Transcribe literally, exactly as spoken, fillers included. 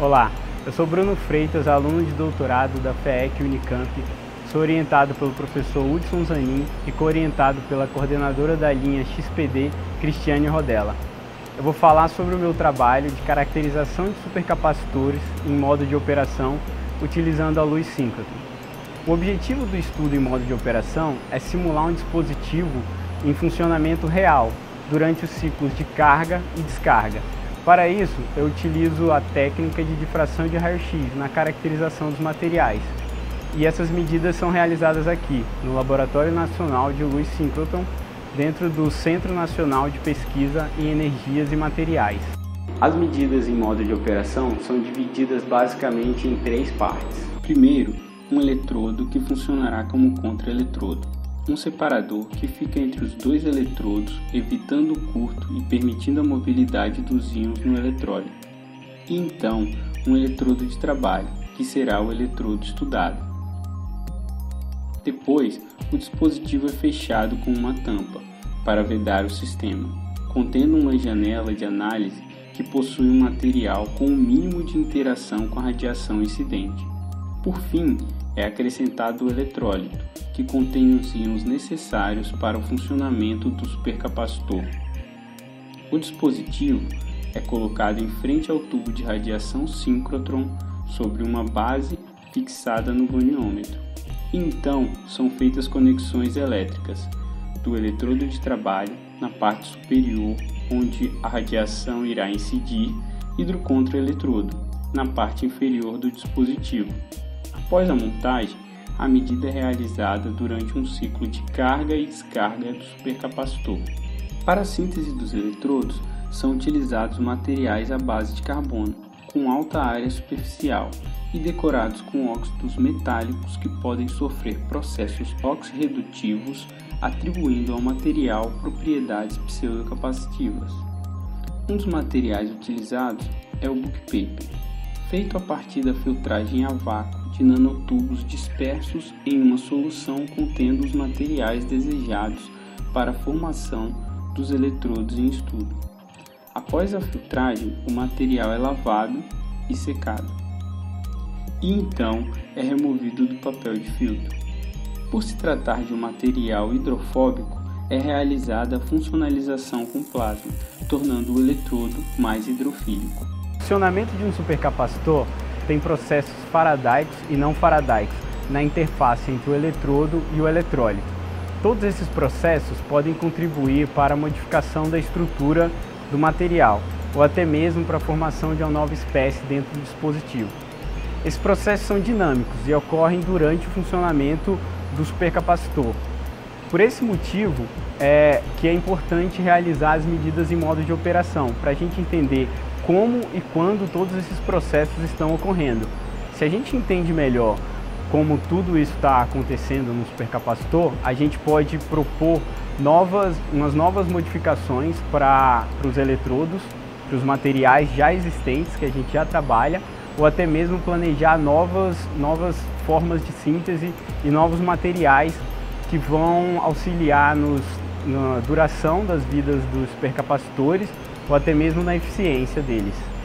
Olá, eu sou Bruno Freitas, aluno de doutorado da F E C Unicamp. Sou orientado pelo professor Hudson Zanin e co-orientado pela coordenadora da linha X P D, Cristiane Rodella. Eu vou falar sobre o meu trabalho de caracterização de supercapacitores em modo de operação utilizando a luz síncrotron. O objetivo do estudo em modo de operação é simular um dispositivo em funcionamento real durante os ciclos de carga e descarga. Para isso, eu utilizo a técnica de difração de raio-x na caracterização dos materiais. E essas medidas são realizadas aqui, no Laboratório Nacional de Luz Síncrotron, dentro do Centro Nacional de Pesquisa em Energias e Materiais. As medidas em modo de operação são divididas basicamente em três partes. Primeiro, um eletrodo que funcionará como contra-eletrodo. Um separador que fica entre os dois eletrodos, evitando o curto e permitindo a mobilidade dos íons no eletrólito. E então, um eletrodo de trabalho, que será o eletrodo estudado. Depois, o dispositivo é fechado com uma tampa, para vedar o sistema, contendo uma janela de análise que possui um material com o mínimo de interação com a radiação incidente. Por fim, é acrescentado o eletrólito, que contém os íons necessários para o funcionamento do supercapacitor. O dispositivo é colocado em frente ao tubo de radiação síncrotron sobre uma base fixada no goniômetro. E então são feitas conexões elétricas do eletrodo de trabalho na parte superior, onde a radiação irá incidir, e do contra-eletrodo na parte inferior do dispositivo. Após a montagem, a medida é realizada durante um ciclo de carga e descarga do supercapacitor. Para a síntese dos eletrodos, são utilizados materiais à base de carbono, com alta área superficial, e decorados com óxidos metálicos que podem sofrer processos oxirredutivos, atribuindo ao material propriedades pseudocapacitivas. Um dos materiais utilizados é o bookpaper, feito a partir da filtragem a vácuo de nanotubos dispersos em uma solução contendo os materiais desejados para a formação dos eletrodos em estudo. Após a filtragem, o material é lavado e secado, e então é removido do papel de filtro. Por se tratar de um material hidrofóbico, é realizada a funcionalização com plasma, tornando o eletrodo mais hidrofílico. O funcionamento de um supercapacitor tem processos faradaicos e não faradaicos na interface entre o eletrodo e o eletrólito. Todos esses processos podem contribuir para a modificação da estrutura do material, ou até mesmo para a formação de uma nova espécie dentro do dispositivo. Esses processos são dinâmicos e ocorrem durante o funcionamento do supercapacitor. Por esse motivo é que é importante realizar as medidas em modo de operação, para a gente entender como e quando todos esses processos estão ocorrendo. Se a gente entende melhor como tudo isso está acontecendo no supercapacitor, a gente pode propor novas, umas novas modificações para os eletrodos, para os materiais já existentes que a gente já trabalha, ou até mesmo planejar novas, novas formas de síntese e novos materiais que vão auxiliar nos, na duração das vidas dos supercapacitores ou até mesmo na eficiência deles.